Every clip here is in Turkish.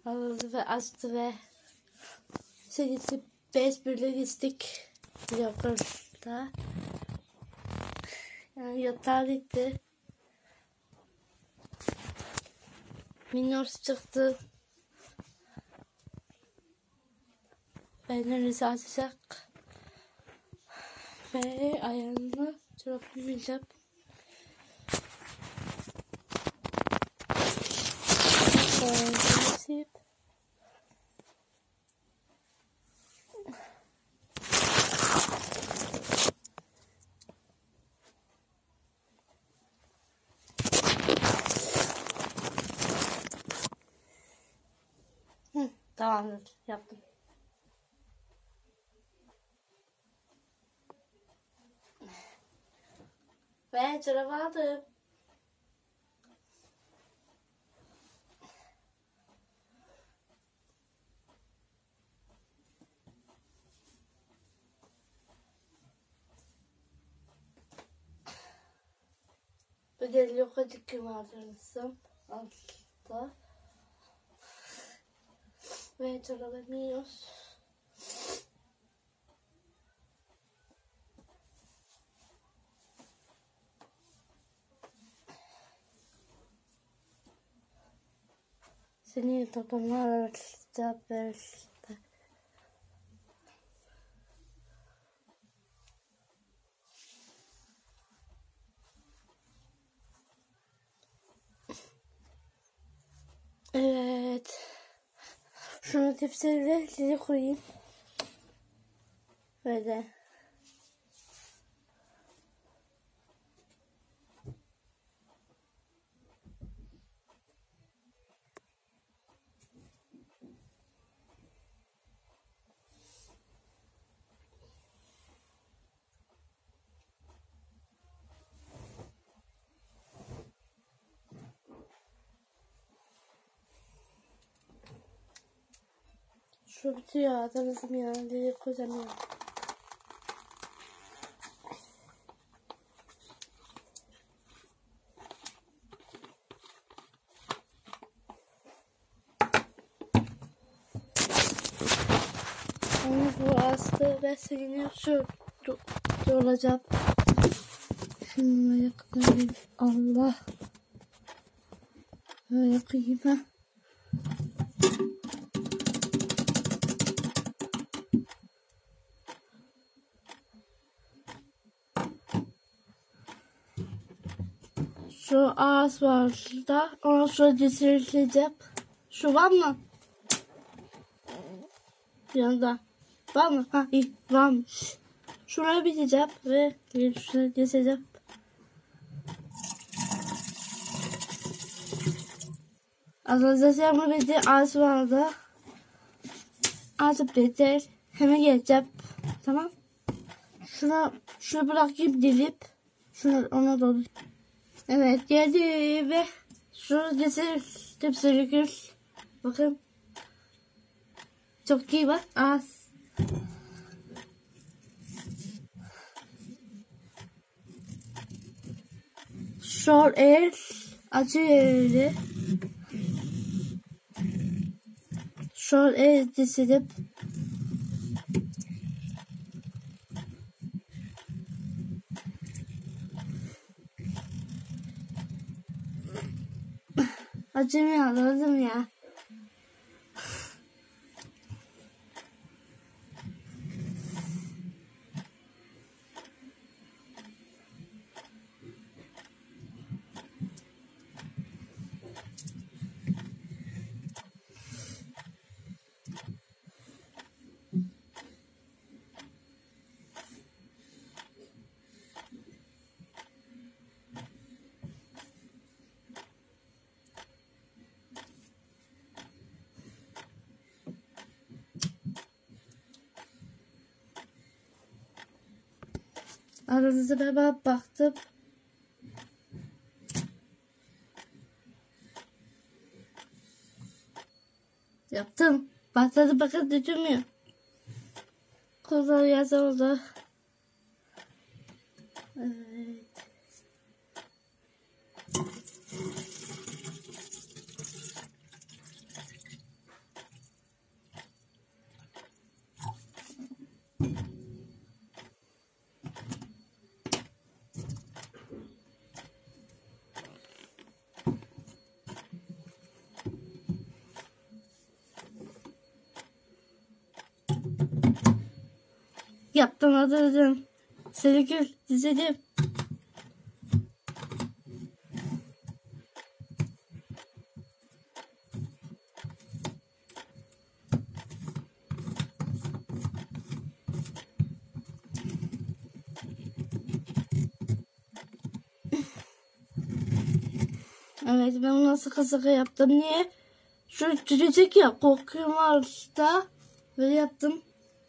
aldı ve açtı ve sevgilisi birlikte gittik yaparda. Yani yatağa gitti. Minnoş çıktı. Benden rıza açacak. Ve ayağını çoraplayacağım. Nasip. Tamamdır. Yaptım. Ve çorap aldım. Bu da yukarı kıvırdım. Altta. Ve çorabı yiyoruz. Seni toplumlar arasında böyle. Evet. Şunu tepsiyle size koyayım. Böyle. Şu bitiyor. Adınızım yani. Diye koyacağım. Bu astı ve siliniyor. Şu olacak. Şunu yakayım. Allah. Böyle yakayım ha. Şu ağız var şurada. Ona şöyle dizileceğim. Şu var mı? Yanında. Var mı? Ha iyi varmış. Şuraya biteceğim ve şuraya dizeceğim. Arkadaşlar bu bir ağız vardı. Ağzı biter. Hemen geleceğim. Tamam. Şunu bırakayım dilip. Şunu ona doğru. Evet geldi ve şunu tepsilik. Bakın. Çok iyi bak. Az. Şol el acıyor öyle. Şol el dizilip acımıyor anladım ya. Aranızda ben baktım. Yaptım. Başladı bakın düşürmüyor. Kollar yazı oldu. Evet. yaptım hatırladım. Seni gül izledim. Evet ben nasıl kazaka yaptım. Niye? Şu çocuk ya korkuyorum da böyle yaptım.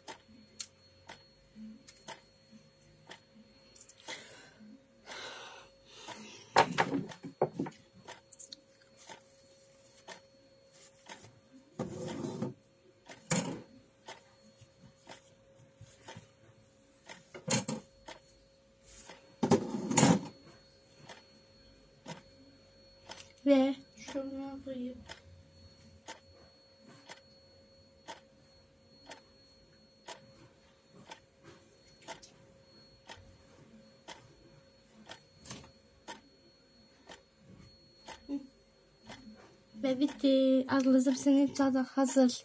Ve şunu koyayım. Ve bitti. Aklınızda senin tadı hazır.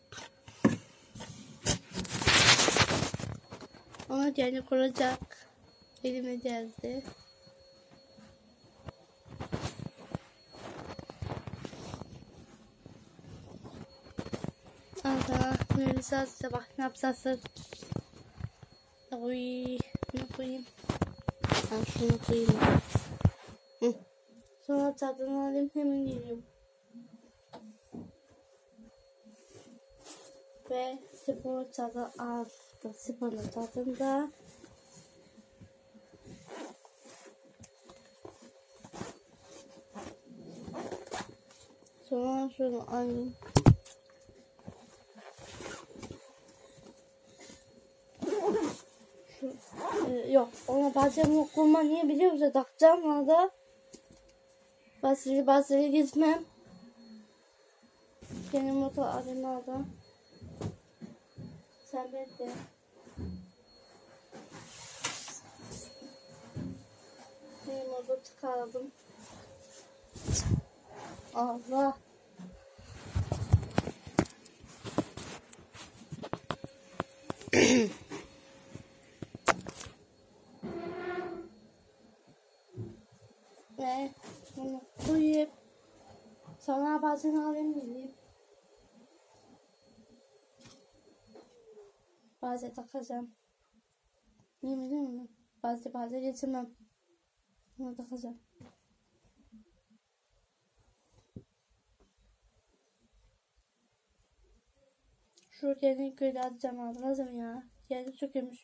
Ama yani kuracak. Elime geldi. Allah Melisa size bak ne yapsasın. Oy, ne koyayım? Ben şunu koyayım. Hı. Sonra tadını alayım hemen geliyorum. Ve spor tadı aldı. Sporun tadında. Sonra şunu alayım. Yok ona bazen okuma niye biliyor musun? Takacağım orada. Basri gitmem. Benim motor alayım orada. Sen bekle. Benim orada tıkardım. Allah. Ve bunu koyup sonra bazen alayım geleyim. Bazen takacağım. Yemin mi? Bazen getirmem. Bunu takacağım. Şu yeni köylü atacağım abi. Lazım ya. Yani çok yemiş.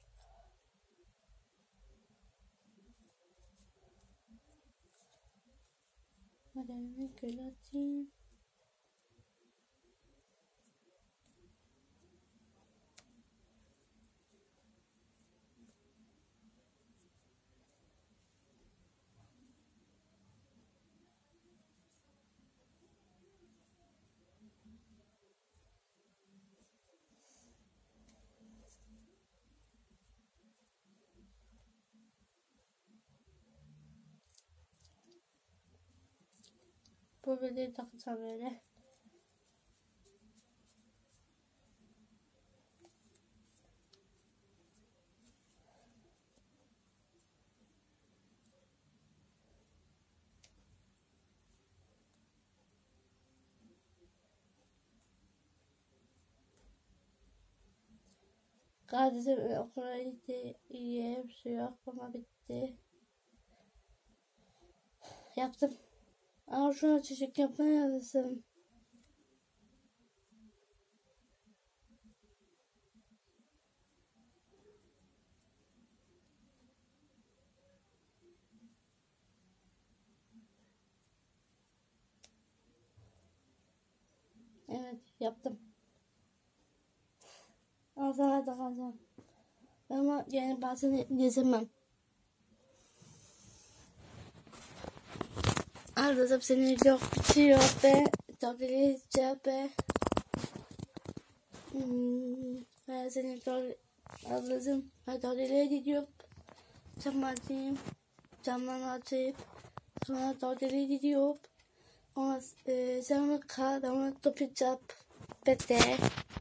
Hadi yeni köylü atayım. Bu böyle takacağım böyle. Kardeşim okula gitti. İyi bir şey yok ama bitti. Yaptım. Ama şuna çocuk yapmaya lazım. Evet yaptım. Ama sana takacağım. Ama yani bazen gezemem. Arada seni yok bitiyor be. Tabii be. Ben seni anladım. Hadi oraya gidiyorum. Camdan açayım. Sonra oraya gidiyorum. Ama sen onu kal ama topu çap. Bete.